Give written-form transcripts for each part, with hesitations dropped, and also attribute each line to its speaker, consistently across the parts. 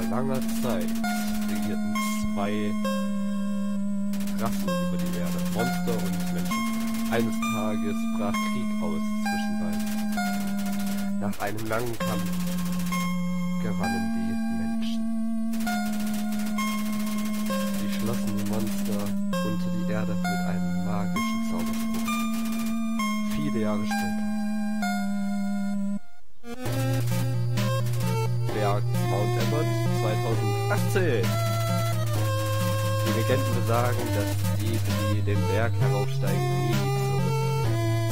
Speaker 1: langer Zeit regierten zwei Rassen über die Erde, Monster und Menschen. Eines Tages brach Krieg aus zwischen beiden. Nach einem langen Kampf gewannen die Menschen. Sie schlossen die Monster unter die Erde mit einem magischen Zauberspruch. Viele Jahre später. Berg Mount Everest 2018. Die Legenden besagen, dass die den Berg heraufsteigen, nie zurückkehren.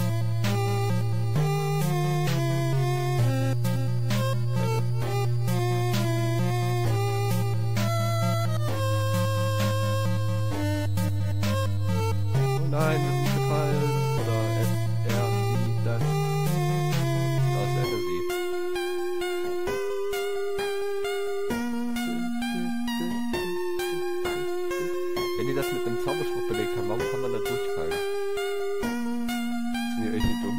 Speaker 1: Oh nein, wir sind gefallen. Oder er, sie, das. Auswähle sie. Wenn die das mit einem Zauberspruch belegt haben, warum kann man da durchfallen? Sind die richtig dumm?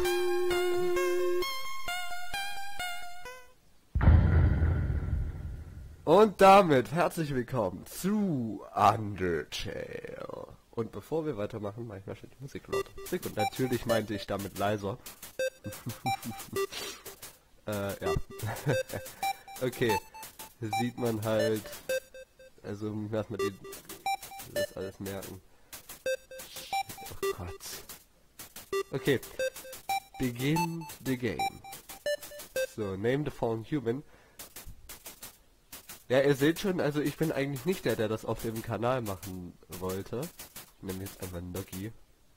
Speaker 1: Und damit herzlich willkommen zu Undertale. Und bevor wir weitermachen, mache ich mal schon die Musik lauter. Und natürlich meinte ich damit leiser. Ja. Okay. Hier sieht man halt... Also, lass mal das alles merken. Oh Gott. Okay. Begin the game. So, name the fallen human. Ja, ihr seht schon, also ich bin eigentlich nicht der das auf dem Kanal machen wollte. Ich nenne jetzt einfach Noggi.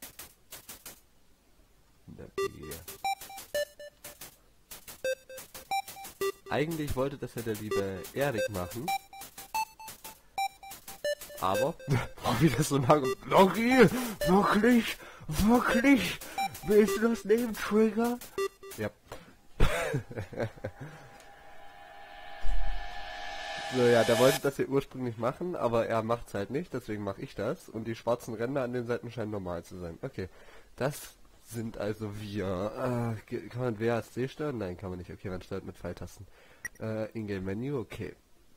Speaker 1: Eigentlich wollte das ja der liebe Erik machen. Aber, wie das so lange... Noggi! Wirklich? Wirklich? Willst du das nehmen, Trigger? Ja. So, ja, der wollte das ja ursprünglich machen, aber er macht's halt nicht, deswegen mache ich das. Und die schwarzen Ränder an den Seiten scheinen normal zu sein. Okay, das sind also wir. Kann man WASD steuern? Nein, kann man nicht. Okay, man steuert mit Pfeiltasten. Ingame-Menü, okay.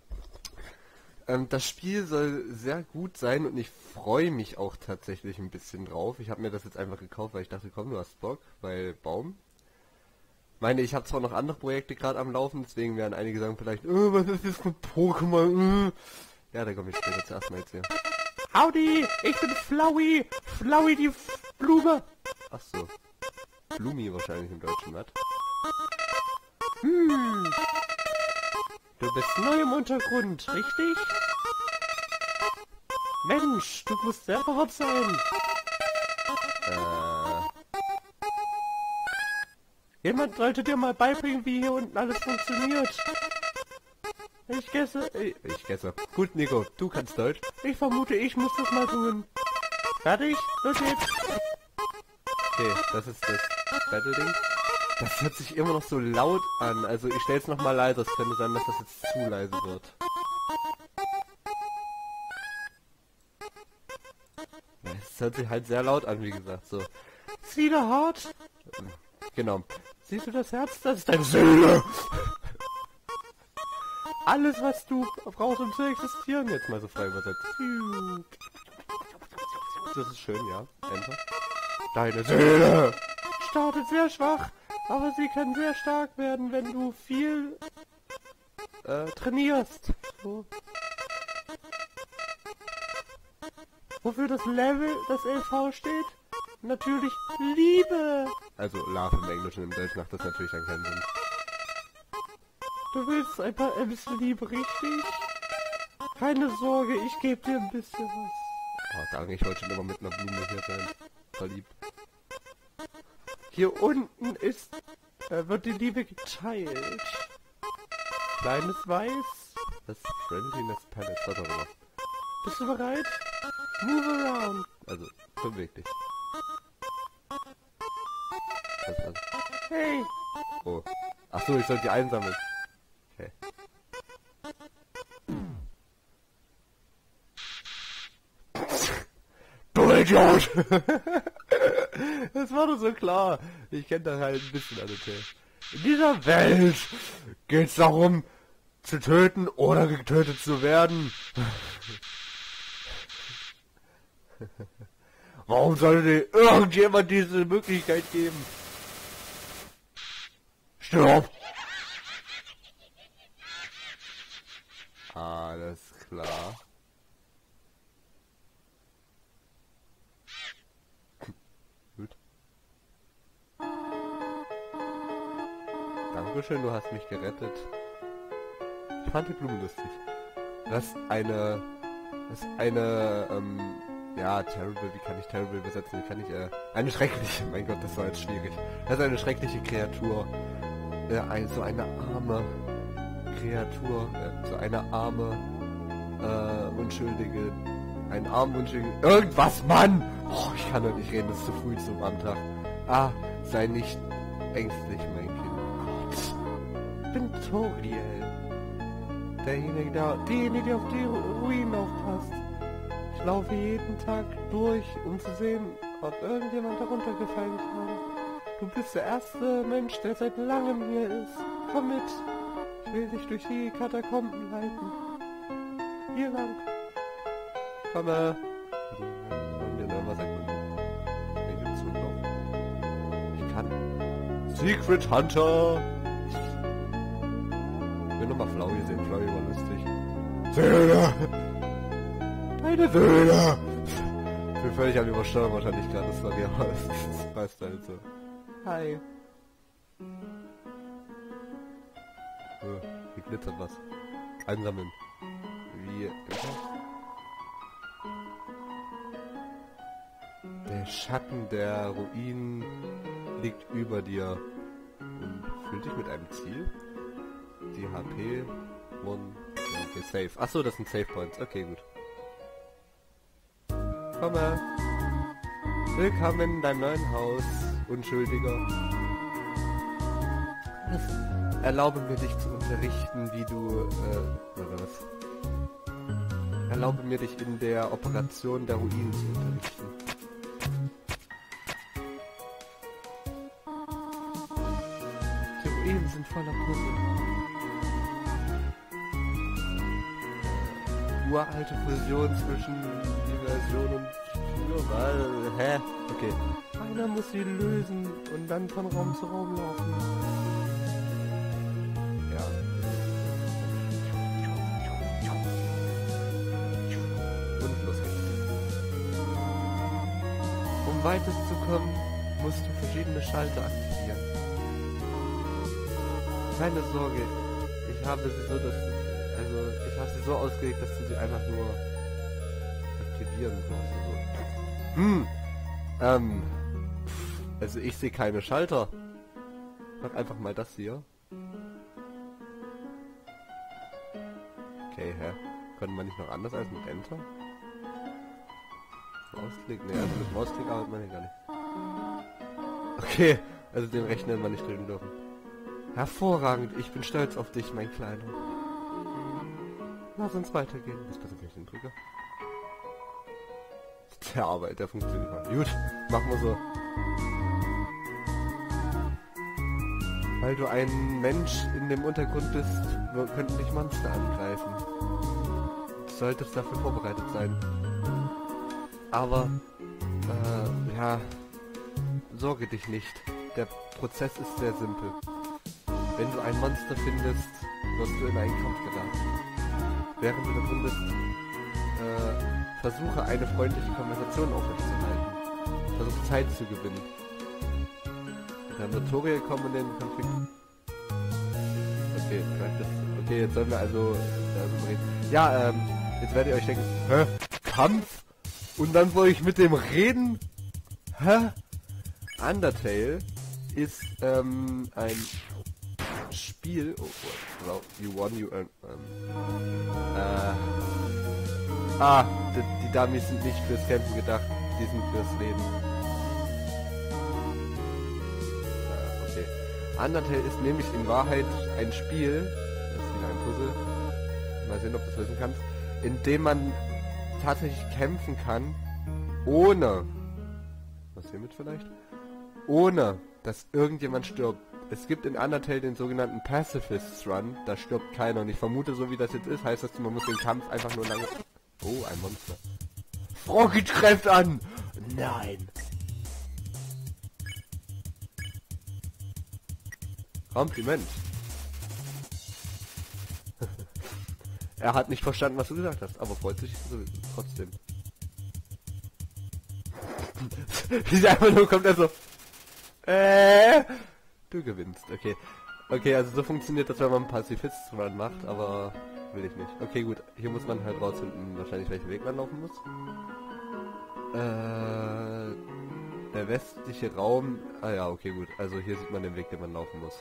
Speaker 1: Das Spiel soll sehr gut sein und ich freue mich auch tatsächlich ein bisschen drauf. Ich habe mir das jetzt einfach gekauft, weil ich dachte, komm, du hast Bock, weil Baum. Ich habe zwar noch andere Projekte gerade am Laufen, deswegen werden einige sagen vielleicht, was ist das für ein Pokémon? Ja, da komme ich später zuerst mal jetzt hier. Howdy, ich bin Flowey, Flowey die Blume. Ach so, Blumi wahrscheinlich im Deutschen, was? Du bist neu im Untergrund, richtig? Mensch, du musst sehr verwirrt sein. Jemand sollte dir mal beibringen, wie hier unten alles funktioniert. Ich gesse. Gut, Nico, du kannst Deutsch. Ich vermute, ich muss das mal tun. Fertig? Los geht's. Okay, das ist das Battle-Ding. Das hört sich immer noch so laut an. Also ich stelle es nochmal leiser. Es könnte sein, dass das jetzt zu leise wird. Ja, es hört sich halt sehr laut an, wie gesagt. So. See the heart? Genau. Siehst du das Herz? Das ist deine Seele! Alles, was du brauchst, um zu existieren. Jetzt mal so frei übersetzt. Das ist schön, ja. Enter. Deine Seele! Startet sehr schwach, aber sie kann sehr stark werden, wenn du viel trainierst. So. Wofür das Level, das LV steht? Natürlich Liebe! Also Love im Englischen, im Deutschen macht das natürlich dann keinen Sinn. Du willst ein bisschen Liebe, richtig? Keine Sorge, ich gebe dir ein bisschen was. Oh, danke, ich wollte schon immer mit einer Blume hier sein. Verliebt. Hier unten wird die Liebe geteilt. Kleines Weiß. Das ist Friendliness Palace, was auch immer. Bist du bereit? Move around. Also, beweg dich. Hey! Oh. Achso, ich soll die einsammeln. Okay. Du Idiot! Das war doch so klar. Ich kenne da halt ein bisschen Undertale. In dieser Welt geht's darum, zu töten oder getötet zu werden. Warum sollte dir irgendjemand diese Möglichkeit geben? Stirb! Alles klar. Gut. Dankeschön, du hast mich gerettet. Ich fand die Blumen lustig. Das ist eine, ja, terrible, wie kann ich terrible übersetzen? Wie kann ich, eine schreckliche, mein Gott, das war jetzt schwierig. Das ist eine schreckliche Kreatur. So eine arme Kreatur, so eine arme, unschuldige, ein arm unschuldigen, irgendwas, Mann! Oh, ich kann doch nicht reden, das ist zu früh zum Antrag. Ah, sei nicht ängstlich, mein Kind. Gott, ich bin Toriel. Diejenige, der auf die Ruinen aufpasst. Ich laufe jeden Tag durch, um zu sehen, ob irgendjemand darunter gefallen kann. Du bist der erste Mensch, der seit langem hier ist. Komm mit. Ich will dich durch die Katakomben leiten. Hier lang. Komme. Ich kann. Secret Hunter. Ich will nochmal Flowey sehen. Flowey war lustig. Söhne! Meine Söhne! Ich bin völlig am Übersteuern wahrscheinlich gerade. Das war ja das passt halt so. Hi. Hier glitzert was. Einsammeln. Wie... Der Schatten der Ruinen liegt über dir und füllt dich mit einem Ziel. Die HP wurden... Ja, okay, safe. Achso, das sind Save Points. Okay, gut. Komm mal. Willkommen in deinem neuen Haus, Unschuldiger. Erlaube mir dich zu unterrichten, wie du... oder was? Erlaube mir dich in der Operation der Ruinen zu unterrichten. Die Ruinen sind voller Puzzle. Uralte Fusion zwischen Diversion und Hä? Okay. Einer muss sie lösen und dann von Raum zu Raum laufen. Ja. Und los geht's. Um weiterzukommen, musst du verschiedene Schalter aktivieren. Keine Sorge, ich habe sie so ausgelegt, dass du sie einfach nur aktivieren kannst. Also ich sehe keine Schalter. Mach einfach mal das hier. Okay, hä? Können wir nicht noch anders als mit Enter? Mausklick? Ne, also mit Mausklick arbeitet man hier gar nicht. Okay, also den Rechner hätten wir nicht drücken dürfen. Hervorragend, ich bin stolz auf dich, mein Kleiner. Lass uns weitergehen. Was passiert, wenn ich den drücke? Der Arbeit, der funktioniert mal. Gut, machen wir so. Weil du ein Mensch in dem Untergrund bist, könnten dich Monster angreifen. Du solltest dafür vorbereitet sein. Aber, ja, sorge dich nicht. Der Prozess ist sehr simpel. Wenn du ein Monster findest, wirst du in einen Kampf geraten. Während du da drin bist, versuche eine freundliche Konversation aufrechtzuerhalten. Versuche Zeit zu gewinnen. Dann wird Toriel kommen und den Konflikt... Okay, okay, jetzt sollen wir also darüber reden. Ja, jetzt werdet ihr euch denken, hä? Kampf? Und dann soll ich mit dem reden? Hä? Undertale ist, ein Spiel... Oh, well, you won, you earn... die Dummies sind nicht fürs Kämpfen gedacht, die sind fürs Leben. Okay. Undertale ist nämlich in Wahrheit ein Spiel, das ist wieder ein Puzzle, mal sehen, ob du es lösen kannst, in dem man tatsächlich kämpfen kann, ohne, was hiermit vielleicht? Ohne, dass irgendjemand stirbt. Es gibt in Undertale den sogenannten Pacifist Run, da stirbt keiner. Und ich vermute, so wie das jetzt ist, heißt das, man muss den Kampf einfach nur lange... Oh, ein Monster. Froggy greift an! Nein! Kompliment. Er hat nicht verstanden, was du gesagt hast, aber freut sich so, trotzdem. Wie einfach nur kommt er so... Du gewinnst, okay. Okay, also so funktioniert das, wenn man einen Pacifist-Run macht, aber will ich nicht. Okay, gut, hier muss man halt rausfinden, wahrscheinlich welchen Weg man laufen muss. Der westliche Raum... Ah ja, okay, gut. Also hier sieht man den Weg, den man laufen muss.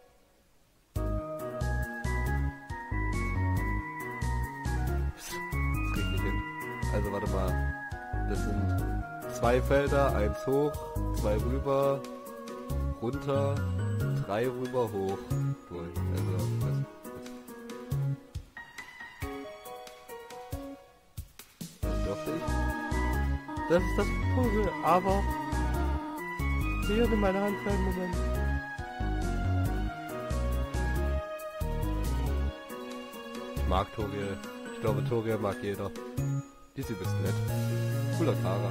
Speaker 1: Das krieg ich nicht hin. Also warte mal. Das sind 2 Felder, 1 hoch, 2 rüber, runter, 3 rüber, hoch, durch. Also, das dürfte ich. Das ist das Puzzle, aber hier in meiner Hand für einen Moment. Ich mag Toriel. Ich glaube, Toriel mag jeder. Die ist übelst nett. Cooler Fahrer.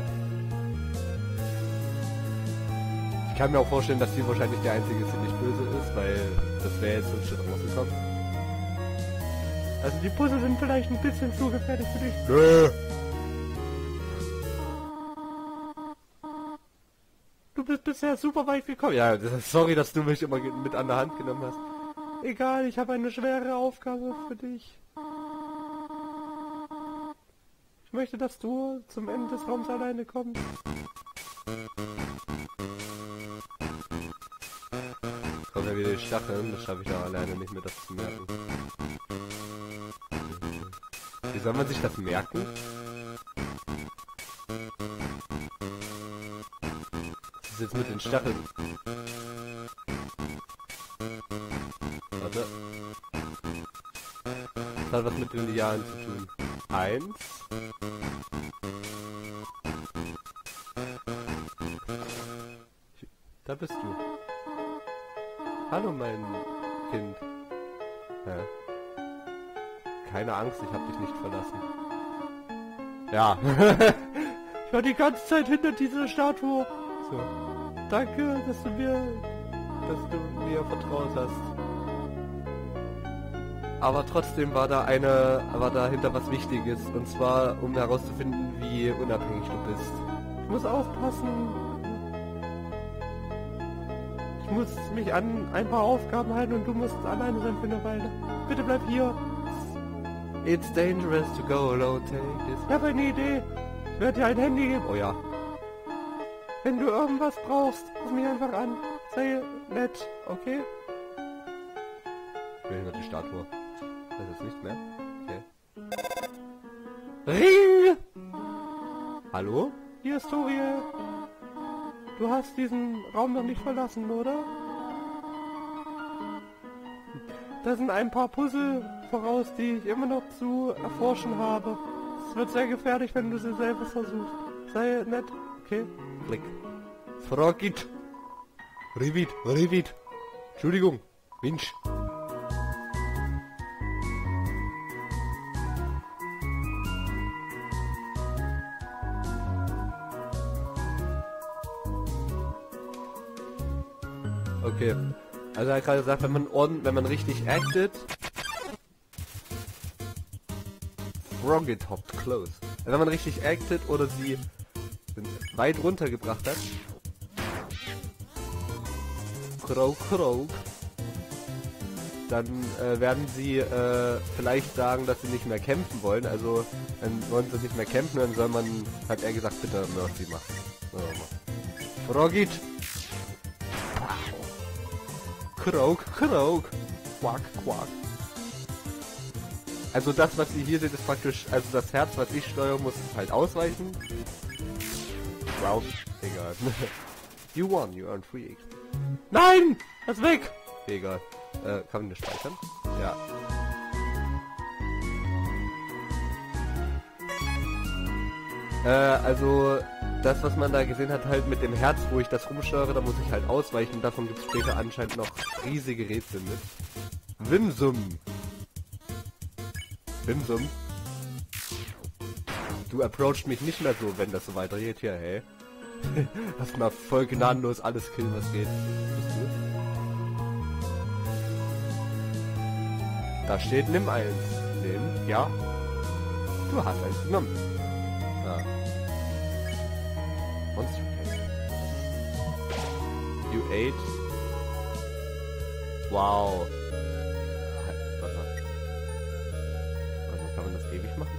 Speaker 1: Ich kann mir auch vorstellen, dass sie wahrscheinlich der einzige ist, der nicht böse ist, weil das wäre jetzt sonst schon rausgekommen. Also die Puzzle sind vielleicht ein bisschen zu gefährlich für dich. Nö. Du bist bisher super weit gekommen. Ja, sorry, dass du mich immer mit an der Hand genommen hast. Egal, ich habe eine schwere Aufgabe für dich. Ich möchte, dass du zum Ende des Raums alleine kommst. Kommen ja wieder die Stacheln, das schaffe ich auch alleine nicht mehr, das zu merken. Wie soll man sich das merken? Was ist jetzt mit den Stacheln? Warte. Das hat was mit den Lianen zu tun. 1. Da bist du. Hallo, mein Kind. Hä? Keine Angst, ich hab dich nicht verlassen. Ja. Ich war die ganze Zeit hinter dieser Statue. So. Danke, dass du mir vertraut hast. Aber trotzdem war dahinter was Wichtiges. Und zwar, um herauszufinden, wie unabhängig du bist. Ich muss aufpassen. Ich muss mich an ein paar Aufgaben halten und du musst alleine sein für eine Weile. Bitte bleib hier. It's dangerous to go alone, take this. Ich habe eine Idee. Ich werde dir ein Handy geben. Oh ja. Wenn du irgendwas brauchst, ruf mich einfach an. Sei nett, okay? Ich will nur die Statue. Das ist nichts mehr. Okay. Ring! Hallo? Hier ist Toriel. Du hast diesen Raum noch nicht verlassen, oder? Da sind ein paar Puzzle voraus, die ich immer noch zu erforschen habe. Es wird sehr gefährlich, wenn du sie selber versuchst. Sei nett, okay? Klick. Frogit. Rivit. Entschuldigung. Winch. Okay. Also er hat gerade gesagt, wenn man richtig acted. Frogit hopped close. Wenn man richtig acted oder sie weit runtergebracht hat. Croak. Dann werden sie vielleicht sagen, dass sie nicht mehr kämpfen wollen. Also dann wollen sie nicht mehr kämpfen, dann soll man, hat er gesagt, bitte Mercy machen. Frogit. Croak. Quack. Also das, was ihr hier seht, ist praktisch, also das Herz, was ich steuern muss, halt ausweichen. Wow, egal. You won, you earned 3 XP. Nein! Das ist weg! Egal. Kann man das speichern? Ja. Also das, was man da gesehen hat, halt mit dem Herz, wo ich das rumsteuere, da muss ich halt ausweichen. Davon gibt es später anscheinend noch riesige Rätsel mit. Wimsum. Wimsum. Du approachst mich nicht mehr so, wenn das so weitergeht hier, hey. Lass mal voll gnadenlos alles killen, was geht. Bist du? Da steht, nimm eins. Nimm, ja. Du hast eins genommen. Ja. Monster Cake. You ate. Wow. Warte mal. Kann man das ewig machen?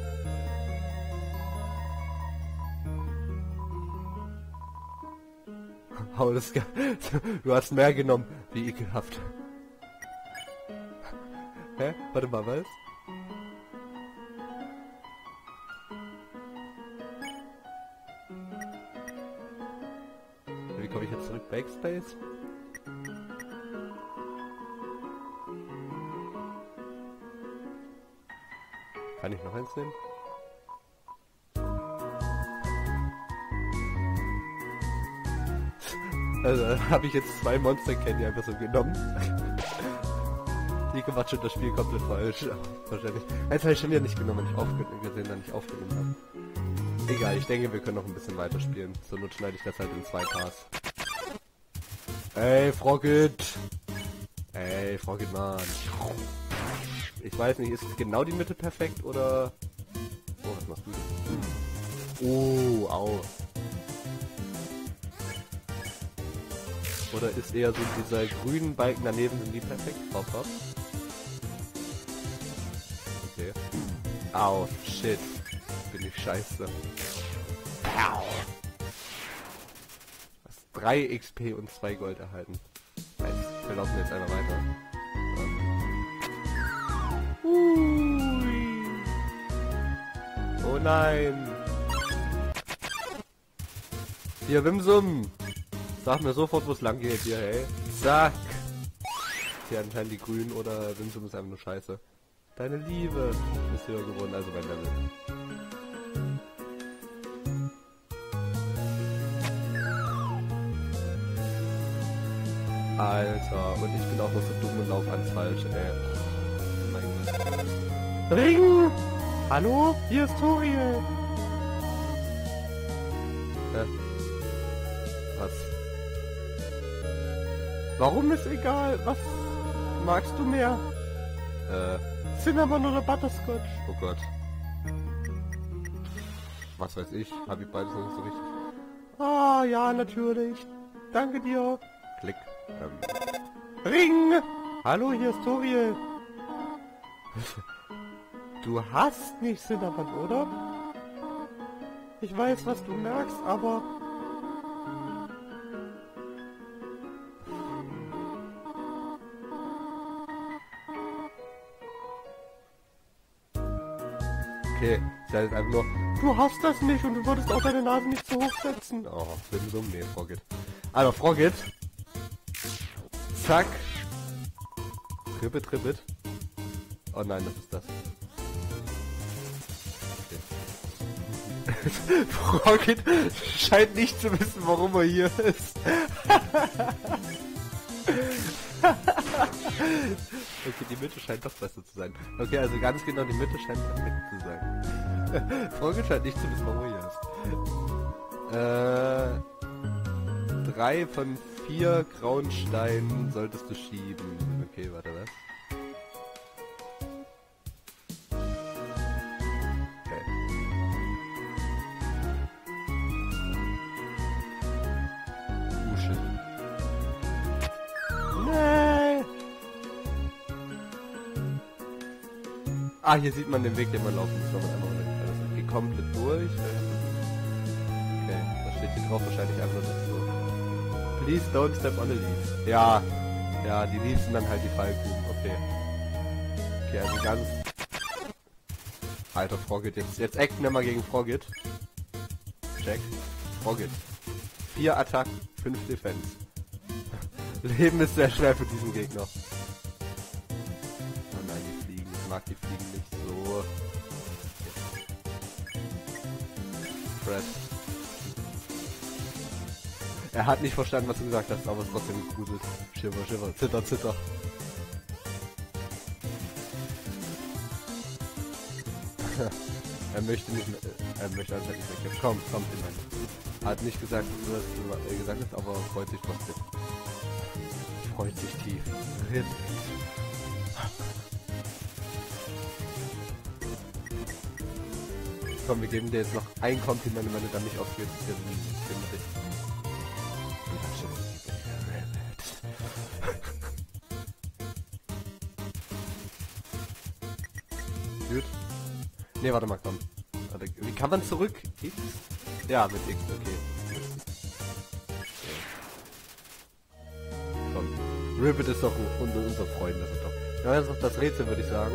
Speaker 1: Oh, das du hast mehr genommen. Wie ekelhaft. Hä? Warte mal, was? Wie komme ich jetzt zurück? Backspace? Kann ich noch eins nehmen? Also habe ich jetzt 2 Monster Candy einfach so genommen. Die gemacht schon das Spiel komplett falsch. Wahrscheinlich. Eins habe ich schon wieder nicht genommen, wenn ich aufgenommen habe. Egal, ich denke, wir können noch ein bisschen weiter spielen. Zur Not schneide ich das halt in 2 Parts. Ey, Frogget! Ey, Frogget, Mann. Ich weiß nicht, ist genau die Mitte perfekt oder... Oh, was machst du denn? Oh, au. Oder ist eher so dieser grünen Balken daneben, sind die perfekt? Hopp, hopp. Okay. Au, shit. Bin ich scheiße. Au. Was? 3 XP und 2 Gold erhalten. Nice. Wir laufen jetzt einmal weiter. Hui. Oh nein. Hier, Wimsum. Sag mir sofort, wo es lang geht hier, hey. Zack. Hier anscheinend die Grünen oder Wimsum ist einfach nur scheiße. Deine Liebe ist höher geworden, also mein Level. Alter, und ich bin auch noch so dumm und lauf ans Falsche, ey. Oh mein Gott. Ring! Hallo? Hier ist Toriel! Was? Warum ist egal? Was magst du mehr? Cinnamon oder Butterscotch? Oh Gott. Was weiß ich? Hab ich beides noch nicht so richtig. Ah, ja, natürlich. Danke dir. Klick. Ring! Hallo, hier ist Toriel. Du hast nicht Cinnamon, oder? Ich weiß, was du merkst, aber... Okay, ich sage jetzt einfach nur, du hast das nicht und du würdest auch deine Nase nicht so hoch setzen. Oh, Wimsum, nee, Frogget. Also, Frogget. Zack. Trippet, trippet. Oh nein, das ist das. Okay. Frogget scheint nicht zu wissen, warum er hier ist. Okay, die Mitte scheint doch besser zu sein. Okay, also ganz genau, die Mitte scheint perfekt zu sein. Frogget scheint nicht zu wissen, warum er hier ist. 3 von 4 grauen Steinen solltest du schieben. Okay, warte, was? Okay. Shit. Nee! Ah, hier sieht man den Weg, den man laufen muss, wenn man einmal also geht komplett durch. Okay, was steht hier drauf? Wahrscheinlich einfach nur das so. Please don't step on the leaves. Ja, ja, die Leaves sind dann halt die Fallgruben. Okay. Okay, also ganz... Alter, Frogget, jetzt acten wir mal gegen Frogget. Check. Frogget. 4 Attacken, 5 Defense. Leben ist sehr schwer für diesen Gegner. Oh nein, die Fliegen. Ich mag die Fliegen nicht so. Fred. Er hat nicht verstanden, was du gesagt hast, aber es trotzdem gegruselt. Schimmer, schimmer, zitter, zitter. Er möchte nicht mehr, er möchte einfach nicht weg. Komm, immerhin. Er hat nicht gesagt, was du gesagt hast, aber freut sich trotzdem. Freut sich tief. Komm, wir geben dir jetzt noch ein Kompliment, wenn du dann nicht aufgehst. Gut. Ne, warte mal, komm. Warte, wie kann man zurück? X? Ja, mit X, okay. Komm. Ribbit ist doch unser Freund, das ist doch. Ja, das ist doch das Rätsel, würde ich sagen.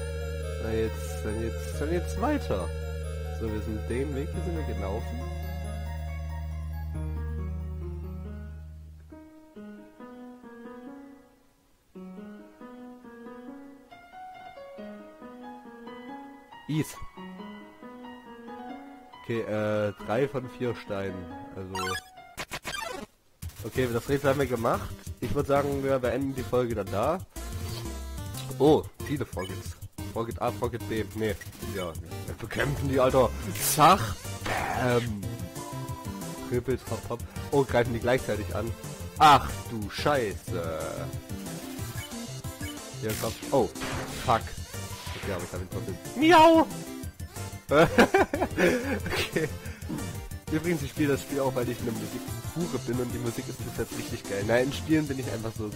Speaker 1: Dann jetzt weiter. So, wir sind den Weg, hier sind wir gelaufen. Is. Okay, 3 von 4 Steinen. Also. Okay, das Rätsel haben wir gemacht. Ich würde sagen, wir beenden die Folge dann da. Oh, viele Forgets. Forget A, Forget B. Nee, ja. Wir bekämpfen die, Alter. Zach. Rippelt, hopp. Oh, greifen die gleichzeitig an. Ach du Scheiße. Hier kommt. Oh, fuck. Okay, aber ich hab ihn trotzdem. Miau! Okay. Übrigens, ich spiele das Spiel auch, weil ich eine Musikhure bin und die Musik ist bis jetzt richtig geil. Nein, in Spielen bin ich einfach so.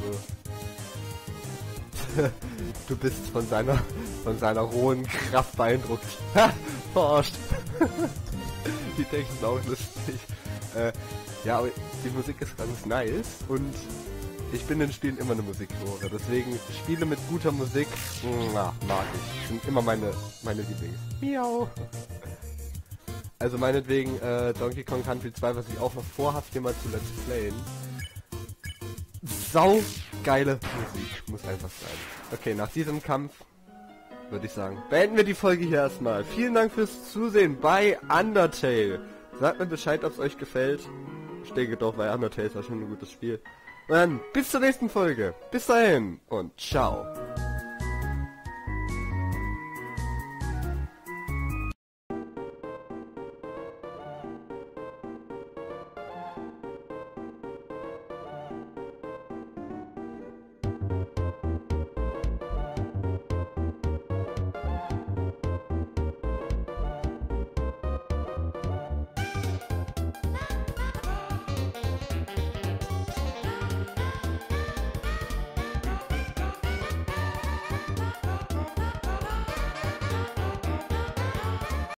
Speaker 1: Du bist von seiner rohen Kraft beeindruckt. Ha! Verarscht. Die Texte sind auch lustig. Ja, aber die Musik ist ganz nice und ich bin in Spielen immer eine Musikhure. Deswegen Spiele mit guter Musik, mag ich. Sind immer meine Lieblings. Miau. Also meinetwegen Donkey Kong Country 2, was ich auch noch vorhabe, hier mal zu Let's Playen. Sau geile Musik, muss einfach sein. Okay, nach diesem Kampf würde ich sagen, beenden wir die Folge hier erstmal. Vielen Dank fürs Zusehen bei Undertale. Sagt mir Bescheid, ob es euch gefällt. Ich denke doch, weil Undertale ist ja schon ein gutes Spiel. Und dann bis zur nächsten Folge. Bis dahin und ciao.